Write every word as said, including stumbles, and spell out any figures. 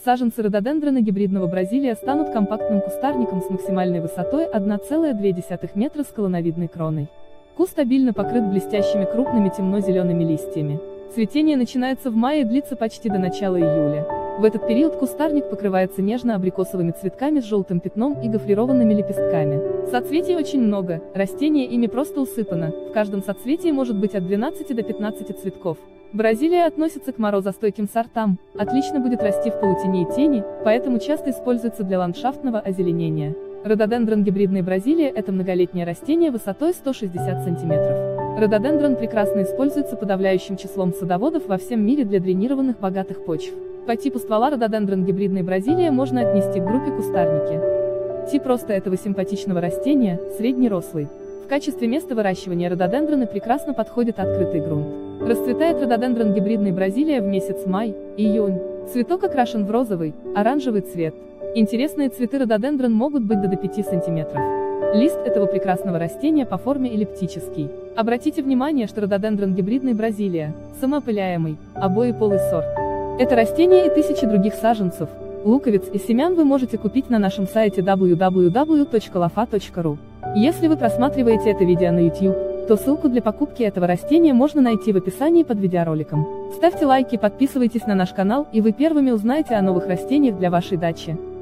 Саженцы рододендрона гибридного Бразилия станут компактным кустарником с максимальной высотой одна целая две десятых метра с колоновидной кроной. Куст обильно покрыт блестящими крупными темно-зелеными листьями. Цветение начинается в мае и длится почти до начала июля. В этот период кустарник покрывается нежно-абрикосовыми цветками с желтым пятном и гофрированными лепестками. Соцветий очень много, растение ими просто усыпано, в каждом соцветии может быть от двенадцати до пятнадцати цветков. Бразилия относится к морозостойким сортам, отлично будет расти в полутени и тени, поэтому часто используется для ландшафтного озеленения. Рододендрон гибридной Бразилия – это многолетнее растение высотой сто шестьдесят сантиметров. Рододендрон прекрасно используется подавляющим числом садоводов во всем мире для дренированных богатых почв. По типу ствола рододендрон гибридной Бразилия можно отнести к группе кустарники. Тип роста этого симпатичного растения – среднерослый. В качестве места выращивания рододендрона прекрасно подходит открытый грунт. Расцветает рододендрон гибридной Бразилия в месяц май-июнь. Цветок окрашен в розовый, оранжевый цвет. Интересные цветы рододендрон могут быть до пяти сантиметров. Лист этого прекрасного растения по форме эллиптический. Обратите внимание, что рододендрон гибридной Бразилия – самоопыляемый, обоеполый сорт. Это растение и тысячи других саженцев, луковиц и семян вы можете купить на нашем сайте дабл ю дабл ю дабл ю точка лофа точка ру. Если вы просматриваете это видео на YouTube, то ссылку для покупки этого растения можно найти в описании под видеороликом. Ставьте лайки, подписывайтесь на наш канал, и вы первыми узнаете о новых растениях для вашей дачи.